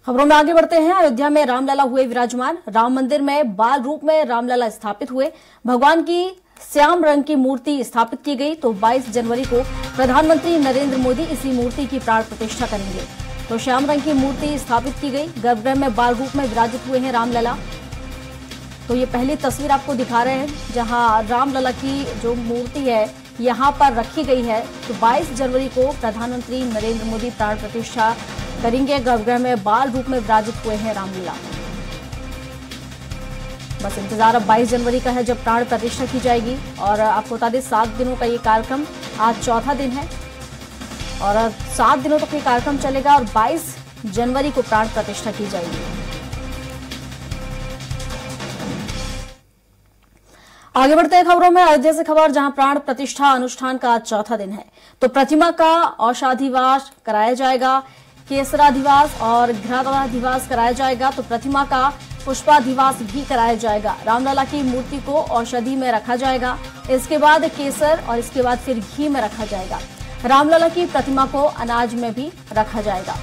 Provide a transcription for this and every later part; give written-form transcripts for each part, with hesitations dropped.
खबरों में आगे बढ़ते हैं। अयोध्या में रामलला हुए विराजमान। राम मंदिर में बाल रूप में रामलला स्थापित हुए। भगवान की श्याम रंग की मूर्ति स्थापित की गई। तो 22 जनवरी को प्रधानमंत्री नरेंद्र मोदी इसी मूर्ति की प्राण प्रतिष्ठा करेंगे। तो श्याम रंग की मूर्ति स्थापित की गई। गर्भगृह में बाल रूप में विराजित हुए हैं रामलला। तो ये पहली तस्वीर आपको दिखा रहे हैं जहां रामलला की जो मूर्ति है यहां पर रखी गई है। तो 22 जनवरी को प्रधानमंत्री नरेंद्र मोदी प्राण प्रतिष्ठा करेंगे। गर्भगृह में बाल रूप में विराजित हुए हैं रामलला। बस इंतजार अब 22 जनवरी का है जब प्राण प्रतिष्ठा की जाएगी। और आपको बता दें 7 दिनों का ये कार्यक्रम, आज चौथा दिन है और 7 दिनों तक ये कार्यक्रम चलेगा और 22 जनवरी को प्राण प्रतिष्ठा की जाएगी। आगे बढ़ते हैं खबरों में। अयोध्या से खबर जहां प्राण प्रतिष्ठा अनुष्ठान का चौथा दिन है। तो प्रतिमा का औषाधिवास कराया जाएगा, केसराधिवास और घृताधिवास कराया जाएगा। तो प्रतिमा का पुष्पाधिवास भी कराया जाएगा। रामलला की मूर्ति को औषधि में रखा जाएगा, इसके बाद केसर और इसके बाद फिर घी में रखा जाएगा। रामलला की प्रतिमा को अनाज में भी रखा जाएगा।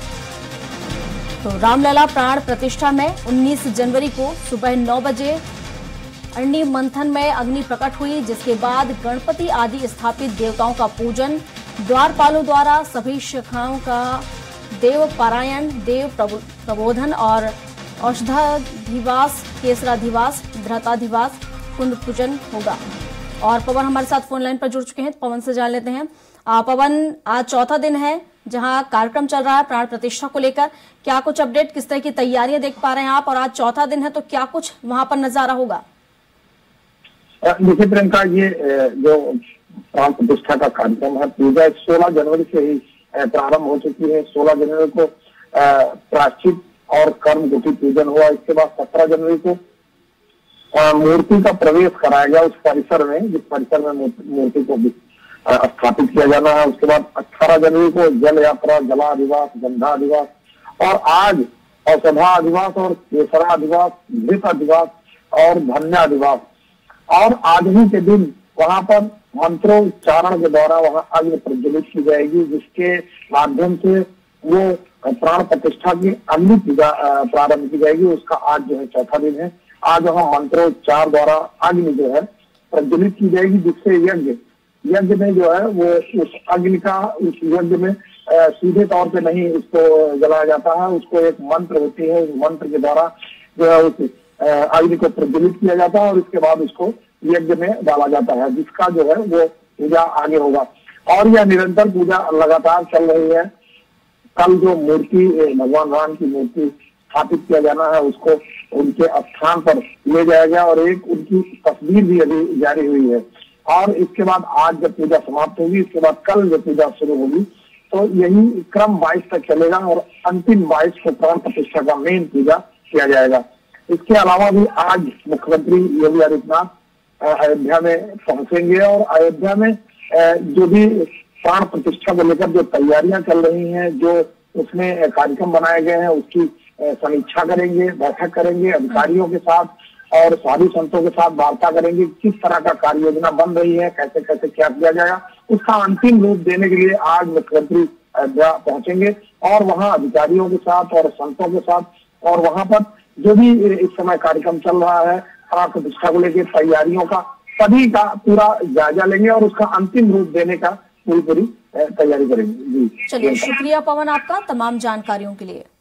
तो रामलला प्राण प्रतिष्ठा में 19 जनवरी को सुबह 9 बजे अग्नि मंथन में अग्नि प्रकट हुई, जिसके बाद गणपति आदि स्थापित देवताओं का पूजन, द्वारपालों द्वारा सभी शाखाओं का देव पारायण, देव प्रबोधन और औषधाधिवास, केसराधिवास, घृताधिवास, कुंड पूजन होगा। और पवन हमारे साथ फोन लाइन पर जुड़ चुके हैं, तो पवन से जान लेते हैं। पवन, आज चौथा दिन है जहां कार्यक्रम चल रहा है प्राण प्रतिष्ठा को लेकर, क्या कुछ अपडेट, किस तरह की तैयारियां देख पा रहे हैं आप? और आज चौथा दिन है तो क्या कुछ वहां पर नजारा होगा? देखिए प्रियंका, ये जो प्राण प्रतिष्ठा का कार्यक्रम है पूजा 16 जनवरी से ही प्रारंभ हो चुकी है। 16 जनवरी को प्रायश्चित और कर्म गुटी पूजन हुआ। इसके बाद 17 जनवरी को मूर्ति का प्रवेश कराया गया उस परिसर में जिस परिसर में मूर्ति को स्थापित किया जाना है। उसके बाद 18 जनवरी को जल यात्रा, जलाधिवास, गंधाधिवास और आज औषधाधिवास और केसराधिवास, घृताधिवास और धन्याधिवास। और आज ही के दिन वहां पर मंत्रोच्चारण के द्वारा वहां अग्नि प्रज्वलित की जाएगी, जिसके माध्यम से वो प्राण प्रतिष्ठा की अग्नि पूजा प्रारंभ की जाएगी। उसका आज जो है चौथा दिन है। आज वहां मंत्रोच्चार द्वारा अग्नि जो है प्रज्वलित की जाएगी, जिससे यज्ञ में जो है वो उस अग्नि का उस यज्ञ में सीधे तौर पे नहीं उसको जलाया जाता है। उसको एक मंत्र होती है, उस मंत्र के द्वारा जो है उस अग्नि को प्रज्वलित किया जाता है और इसके बाद उसको यज्ञ में डाला जाता है, जिसका जो है वो पूजा आगे होगा। और यह निरंतर पूजा लगातार चल रही है। कल जो मूर्ति भगवान राम की मूर्ति स्थापित किया जाना है उसको उनके स्थान पर ले जाया गया और एक उनकी तस्वीर भी अभी जारी हुई है। और इसके बाद आज जब पूजा समाप्त होगी, इसके बाद कल जो पूजा शुरू होगी, तो यही क्रम 22 तक चलेगा और अंतिम 22 को प्राण प्रतिष्ठा का मेन पूजा किया जाएगा। इसके अलावा भी आज मुख्यमंत्री योगी आदित्यनाथ अयोध्या में पहुंचेंगे और अयोध्या में जो भी प्राण प्रतिष्ठा को लेकर जो तैयारियां चल रही हैं, जो उसमें कार्यक्रम बनाए गए हैं, उसकी समीक्षा करेंगे, बैठक करेंगे अधिकारियों के साथ और साधु संतों के साथ वार्ता करेंगे। किस तरह का कार्य योजना बन रही है, कैसे कैसे क्या किया जाएगा, उसका अंतिम रूप देने के लिए आज मुख्यमंत्री अयोध्या पहुंचेंगे और वहां अधिकारियों के साथ और संतों के साथ और वहां पर जो भी इस समय कार्यक्रम चल रहा है प्राण प्रतिष्ठा को लेकर तैयारियों का सभी का पूरा जायजा लेंगे और उसका अंतिम रूप देने का पूरी तैयारी करेंगे। जी चलिए, शुक्रिया पवन आपका तमाम जानकारियों के लिए।